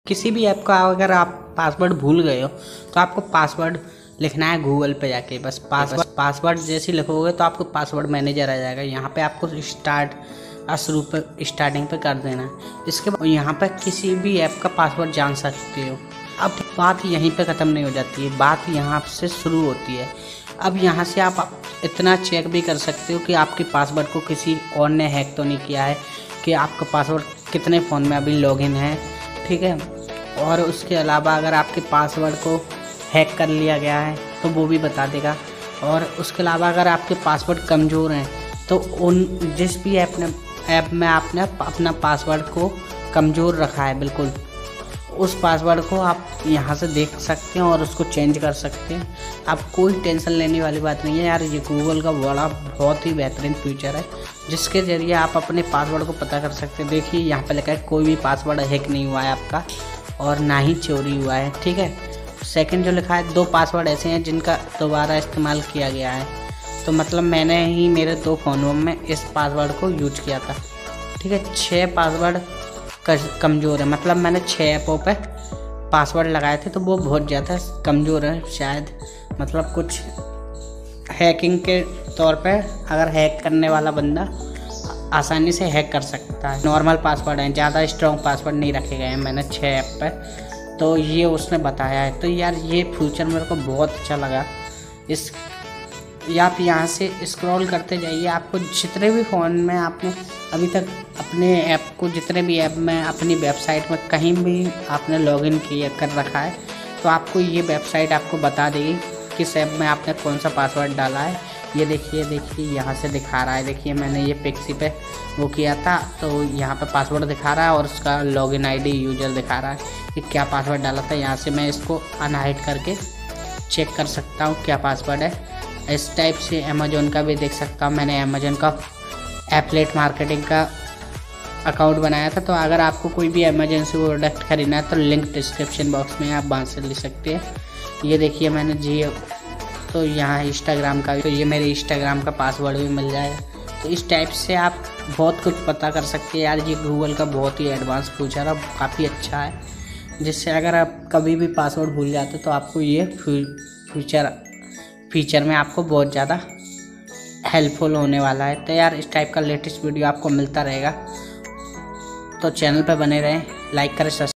किसी भी ऐप का अगर आप पासवर्ड भूल गए हो तो आपको पासवर्ड लिखना है गूगल पे जाके। बस पासवर्ड जैसे लिखोगे तो आपको पासवर्ड मैनेजर आ जाएगा। यहाँ पे आपको शुरू पे स्टार्टिंग पे कर देना है। इसके बाद यहाँ पे किसी भी ऐप का पासवर्ड जान सकते हो। अब बात यहीं पे ख़त्म नहीं हो जाती है, बात यहाँ से शुरू होती है। अब यहाँ से आप इतना चेक भी कर सकते हो कि आपके पासवर्ड को किसी और ने हैक तो नहीं किया है, कि आपका पासवर्ड कितने फ़ोन में अभी लॉगिन है, ठीक है। और उसके अलावा अगर आपके पासवर्ड को हैक कर लिया गया है तो वो भी बता देगा। और उसके अलावा अगर आपके पासवर्ड कमज़ोर हैं तो जिस भी ऐप में आपने अपना पासवर्ड को कमज़ोर रखा है, बिल्कुल उस पासवर्ड को आप यहाँ से देख सकते हैं और उसको चेंज कर सकते हैं। आप कोई टेंशन लेने वाली बात नहीं है यार। ये गूगल का बहुत ही बेहतरीन फीचर है जिसके ज़रिए आप अपने पासवर्ड को पता कर सकते हैं। देखिए यहाँ पे लिखा है कोई भी पासवर्ड हैक नहीं हुआ है आपका और ना ही चोरी हुआ है, ठीक है। सेकंड जो लिखा है 2 पासवर्ड ऐसे हैं जिनका दोबारा इस्तेमाल किया गया है। तो मतलब मैंने ही मेरे 2 फ़ोनों में इस पासवर्ड को यूज किया था, ठीक है। 6 पासवर्ड कमज़ोर है, मतलब मैंने 6 ऐपों पे पासवर्ड लगाए थे तो वो बहुत ज़्यादा कमज़ोर है। शायद मतलब कुछ हैकिंग के तौर पे अगर हैक करने वाला बंदा आसानी से हैक कर सकता है। नॉर्मल पासवर्ड हैं, ज़्यादा स्ट्रॉन्ग पासवर्ड नहीं रखे गए हैं मैंने 6 ऐप पर, तो ये उसने बताया है। तो यार ये फीचर मेरे को बहुत अच्छा लगा। आप यहाँ से स्क्रॉल करते जाइए, आपको जितने भी फ़ोन में आपने अभी तक अपने ऐप को, जितने भी ऐप में अपनी वेबसाइट में कहीं भी आपने लॉगिन किया कर रखा है तो आपको ये वेबसाइट आपको बता देगी किस ऐप में आपने कौन सा पासवर्ड डाला है। ये देखिए यहाँ से दिखा रहा है। देखिए मैंने ये पिक्सी पे वो किया था तो यहाँ पे पासवर्ड दिखा रहा है और उसका लॉगिन आईडी यूज़र दिखा रहा है कि क्या पासवर्ड डाला था। यहाँ से मैं इसको अनहाइड करके चेक कर सकता हूँ क्या पासवर्ड है। इस टाइप से अमेज़ॉन का भी देख सकता हूँ। मैंने अमेज़ॉन का एफिलिएट मार्केटिंग का अकाउंट बनाया था। तो अगर आपको कोई भी इमरजेंसी प्रोडक्ट खरीदना है तो लिंक डिस्क्रिप्शन बॉक्स में आप वहाँ से ले सकते हैं। ये देखिए मैंने तो यहाँ इंस्टाग्राम का, तो ये मेरे इंस्टाग्राम का पासवर्ड भी मिल जाएगा। तो इस टाइप से आप बहुत कुछ पता कर सकते हैं यार। ये गूगल का बहुत ही एडवांस फीचर है, काफ़ी अच्छा है, जिससे अगर आप कभी भी पासवर्ड भूल जाते तो आपको ये फीचर में आपको बहुत ज़्यादा हेल्पफुल होने वाला है। तो यार इस टाइप का लेटेस्ट वीडियो आपको मिलता रहेगा, तो चैनल पे बने रहें, लाइक करें।